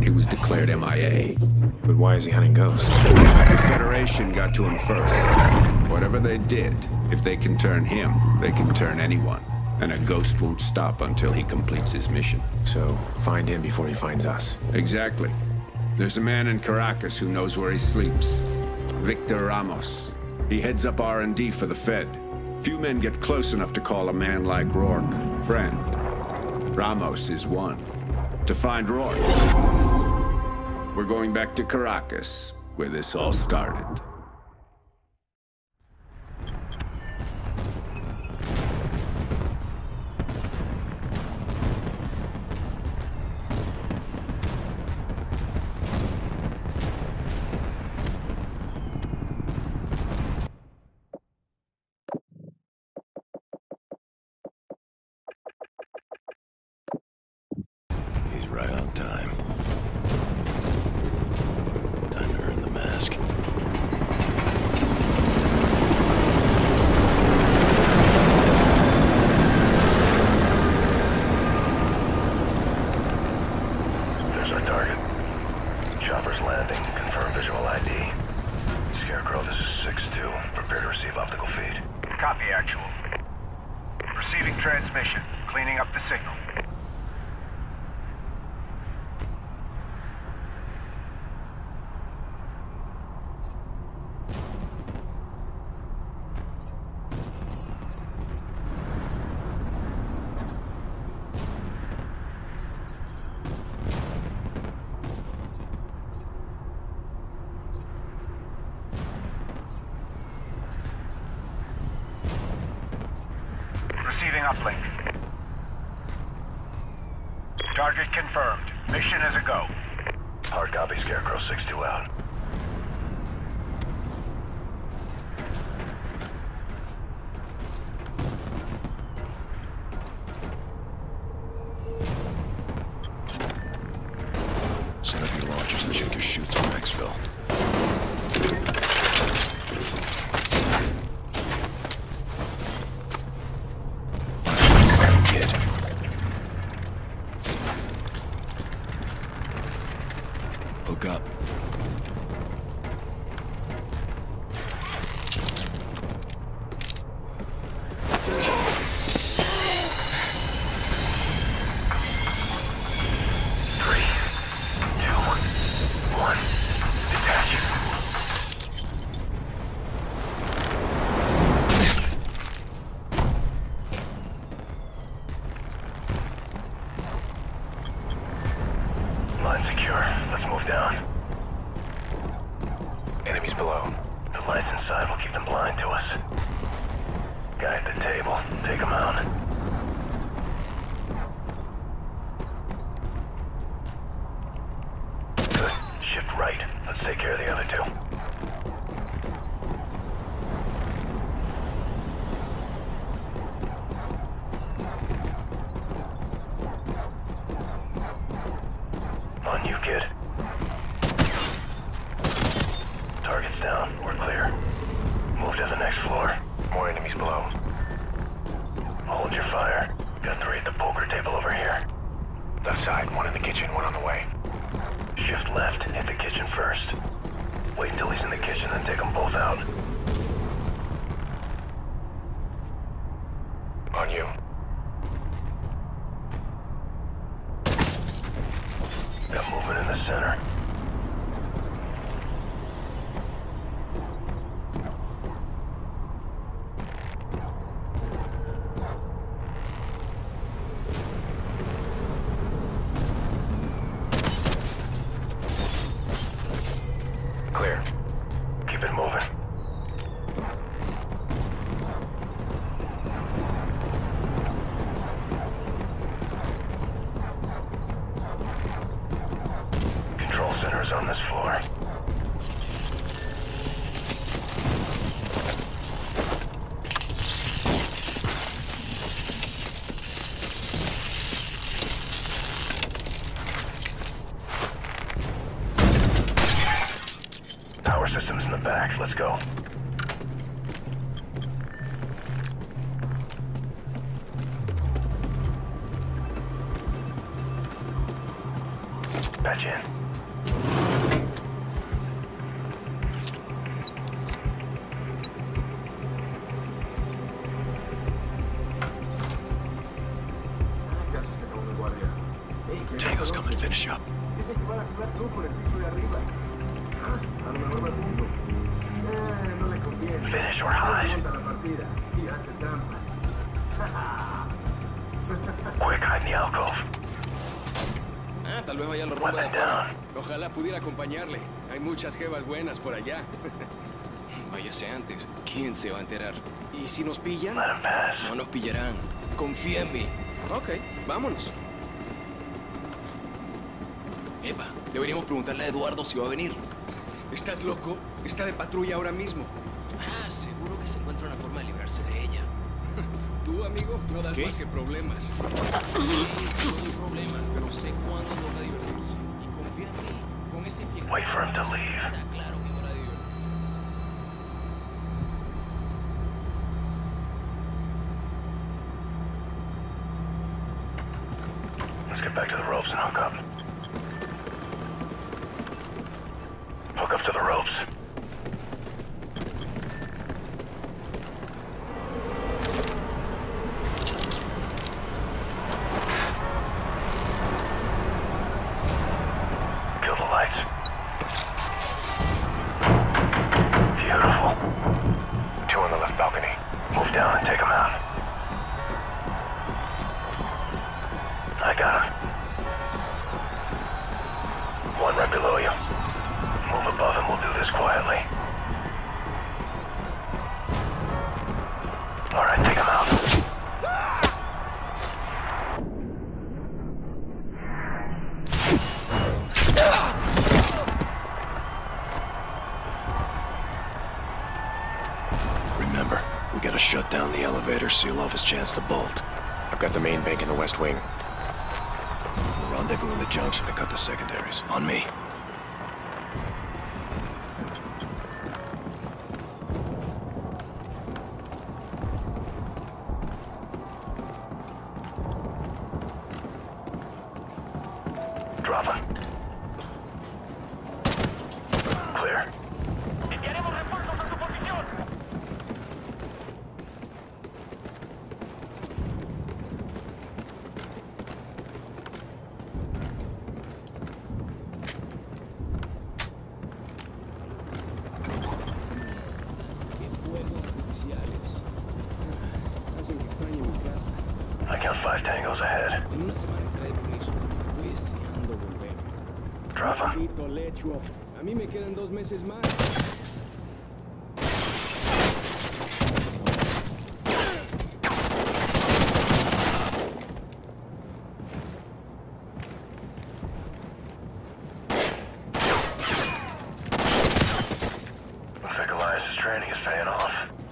He was declared MIA. But why is he hunting ghosts? The Federation got to him first. Whatever they did, if they can turn him, they can turn anyone. And a ghost won't stop until he completes his mission. So, find him before he finds us. Exactly. There's a man in Caracas who knows where he sleeps. Victor Ramos. He heads up R&D for the Fed. Few men get close enough to call a man like Rourke friend. Ramos is one. To find Rourke, we're going back to Caracas, where this all started. He's right on time. Time to earn the mask. There's our target. Chopper's landing. Confirm visual ID. Scarecrow, this is 6-2. Prepare to receive optical feed. Copy, actual. Receiving transmission. Cleaning up the signal. Receiving uplink. Target confirmed. Mission is a go. Hard copy, Scarecrow, 6-2 out. Set up your launchers and check your chutes from Maxville. Hook up. Three, two, one. Detach. Line secure. Let's move down. Enemies below. The lights inside will keep them blind to us. Guy at the table. Take him out. Good. Shift right. Let's take care of the other two. On you, kid. Target's down. We're clear. Move to the next floor. More enemies below. Hold your fire. Got three at the poker table over here. Left side, one in the kitchen, one on the way. Shift left. Hit the kitchen first. Wait until he's in the kitchen, then take them both out. On you. Got movement in the center. Clear. Keep it moving. Control center is on this floor. Power system's in the back. Let's go. Patch in. Tango's coming, finish up. Finish or hide. Quick, hide in the alcove. Tal vez vaya a la rumba de afuera. Ojalá pudiera acompañarle. Hay muchas jevas buenas por allá. Váyase antes. ¿Quién se va a enterar? ¿Y si nos pillan? Let him pass. No nos pillarán. Confía en mí. Ok, vámonos. Epa, deberíamos preguntarle a Eduardo si va a venir. ¿Estás loco? Está de patrulla ahora mismo. Ah, seguro que se encuentra una forma de librarse de ella. Tú, amigo, no das más que problemas. Sí, no hay problema, pero sé cuándo toca divertirse. Y confía en mí, con ese viejo. Wait for him to leave. Está claro que hora de divertirse. Let's get back to the ropes and hook up. Hook up to the ropes. Kill the lights. Beautiful. 2 on the left balcony. Move down and take them out. I got him. 1 right below you. Move above and we'll do this quietly. All right, take him out. Remember, we gotta shut down the elevator, seal off his chance to bolt. I've got the main bank in the west wing. Rendezvous in the junction to cut the secondaries. On me. Drop him. Clear. I count 5 tangos ahead. En una semana trae permiso. Estoy deseando volver. Drop him. Maldito lecho. A mí me quedan 2 meses más. Looks like Elias's training is paying off.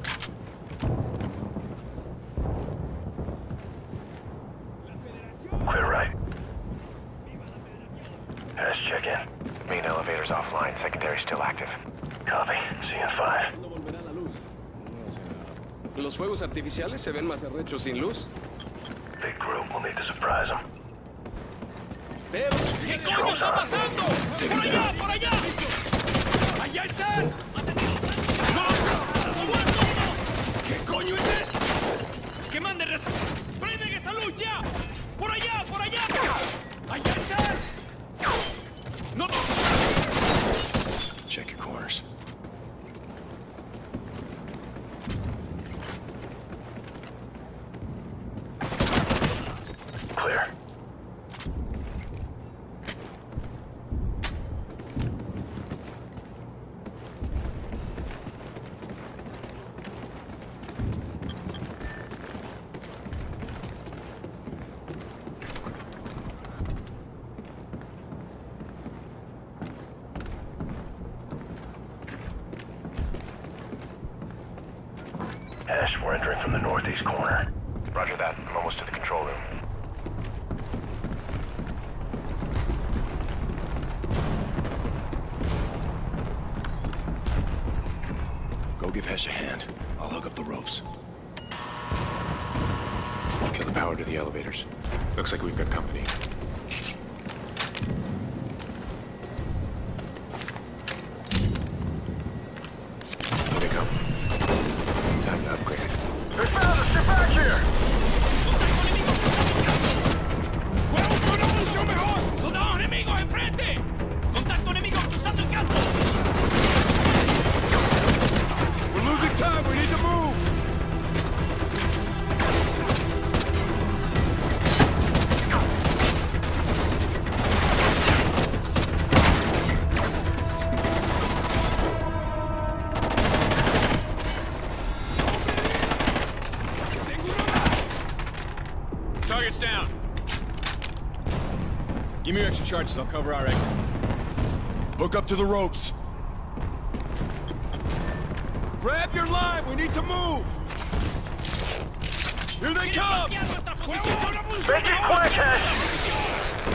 Clear right. Hash check in. Main elevator's offline. Secondary still active. Copy. See you in 5. ¿Cuándo volverá la luz? No sé nada. ¿Los fuegos artificiales se ven más arrechos sin luz? Big group. We'll need to surprise them. ¡Pero! ¿Qué coño está pasando? ¡Por allá! ¡Por allá! ¡Allá están! ¡No! ¡Muerto! ¿Qué coño es esto? ¡Que mande ¡prenden esa luz ya! ¡Por allá! ¡Por allá! ¡Allá están! ¡No! Check your corners. Clear. Ash, we're entering from the northeast corner. Roger that. I'm almost to the control room. Go give Hesh a hand. I'll hook up the ropes. Kill the power to the elevators. Looks like we've got company. Give me your extra charges, I'll cover our exit. Hook up to the ropes. Grab your line, we need to move! Here they come! Make it quick, Hesh!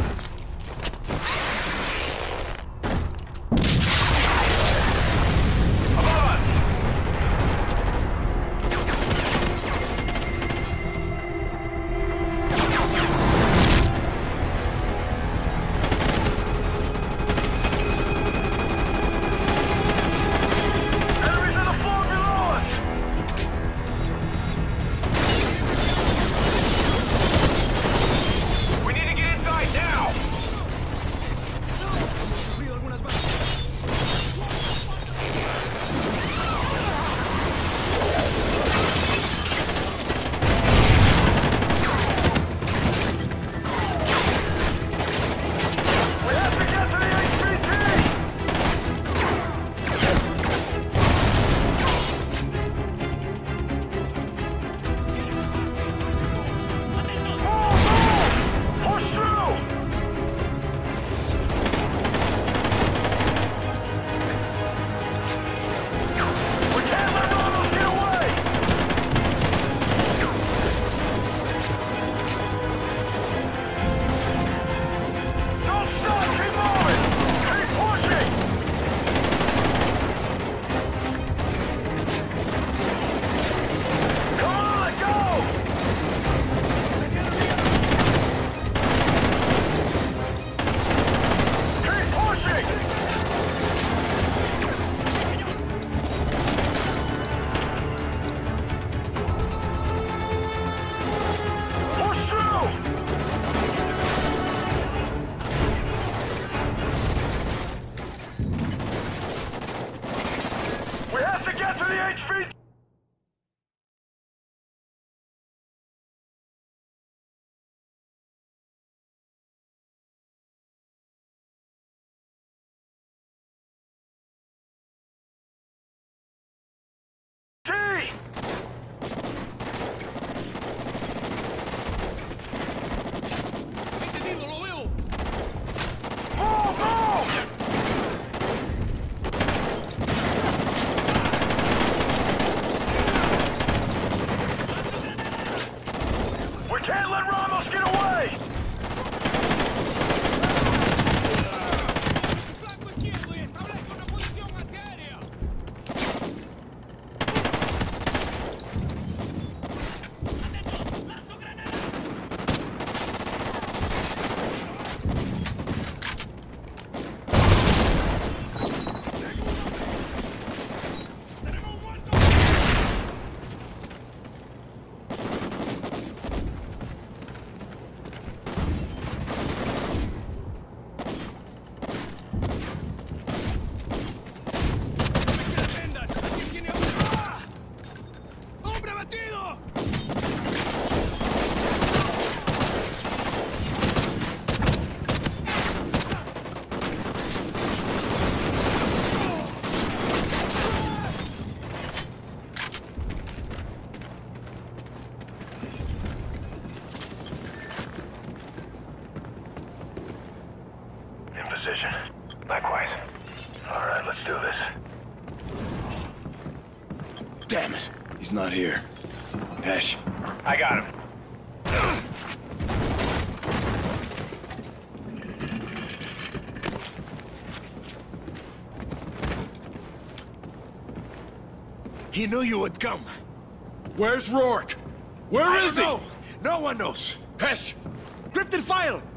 Position. Likewise. All right, let's do this. Damn it. He's not here. Hesh. I got him. He knew you would come. Where's Rourke? Where is he? No one knows. Hesh! Cryptid file!